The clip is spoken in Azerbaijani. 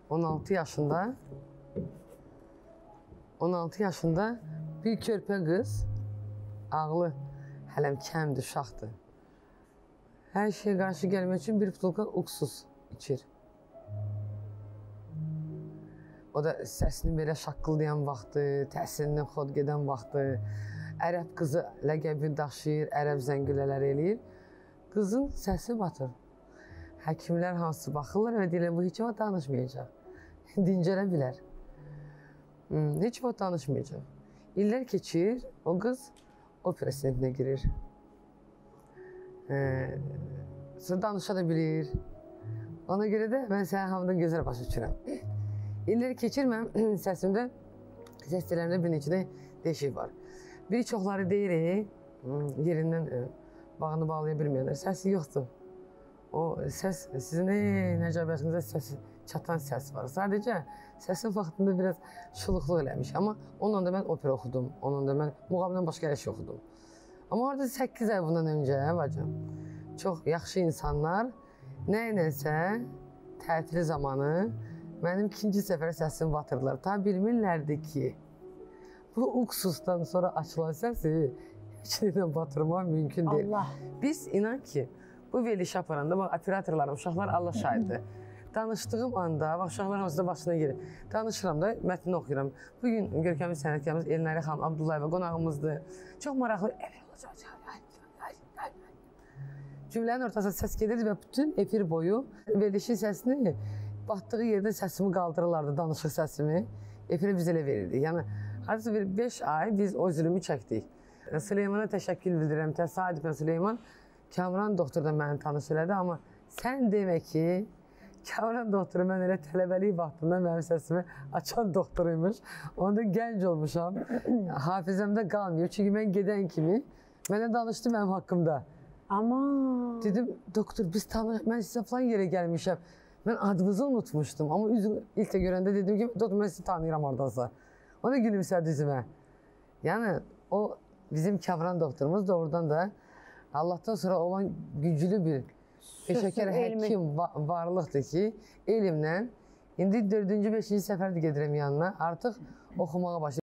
16 yaşında bir körpə qız, ağlı hələm kəmdir, uşaqdır. Hər şeyə qarşı gəlmək üçün bir butulka uksus içir. O da səsini belə şaqqıldayan vaxtı, təhsilindən xod gedən vaxtı, ərəb qızı ləqəbi daşıyır, ərəb zəngülələr eləyir. Qızın səsi batır. Həkimlər hansı baxırlar və deyirlər, bu heç vaxt danışmayacaq. Dincələ bilər. Heç vaxt danışmayacaq. İllər keçir, o qız opera sinfinə girir. Sonra danışa da bilir. Ona görə də mən sənə hamıdan gözəl başa düşürəm. İllər keçir, mənim səsimdə, səs tellərimdə bir neçə değişik var. Bir çoxları deyir, yerindən bağını bağlaya bilməyənlər, səsi yoxdur. O səs, sizin nəcəbətinizdə səsi çatan səs var. Sadəcə səsin vaxtında biraz şuluqluq eləmiş. Amma onunla da mən opera oxudum. Onunla da mən muğamdan başqa hər şey oxudum. Amma orada 8 ay bundan öncə, bacım, çox yaxşı insanlar nə ilənsə tətili zamanı mənim ikinci səfərə səsimi batırdılar. Ta bilmirlərdi ki, bu uksusdan sonra açılan səsi heç nədən batırmaq mümkün deyil. Allah. Biz inan ki, bu verilişi aparanda, bax, operatorlarım, uşaqlar Allah şahiddir. Danışdığım anda, bax, uşaqlar hamısı da başına gelir. Danışıram da, mətnini oxuyuram. Bugün görkəmli sənətkarımız Elnarə xanım Abdullayeva qonağımızdır. Çox maraqlı. Cümlənin ortasında səs gedirdi və bütün efir boyu verilişin səsini batdığı yerdə səsimi qaldırırlardı, danışıq səsimi. Efirə biz elə verirdik. Yəni, hardasa 5 ay biz o zülümü çəkdik. Süleymana təşəkkür bildirirəm. Təsadüfən Süleyman Kamran doktor da məni tanış elədi, amma sən demə ki, Kamran doktoru mən elə tələbəlik vaxtında mənim səsimi açan doktoruymuş. Onda gənc olmuşam, hafizəmdə qalmıyor. Çünki mən gedən kimi mənə danışdı mənim haqqımda. Aman. Dedim, doktor, mən sizə falan yerə gəlmişəm. Mən adınızı unutmuşdum, amma ilk də görəndə dedim ki, doktor, mən sizi tanıyıram oradansa. O da gülümsədi üzümə. Yəni, o bizim Kamran doktorumuz doğrudan da Allahdan sonra olan güclü bir peşəkar həkim varlıqdır ki, elmlə indi 4-cü, 5-ci səfərdir gedirəm yanına, artıq oxumağa başlayır.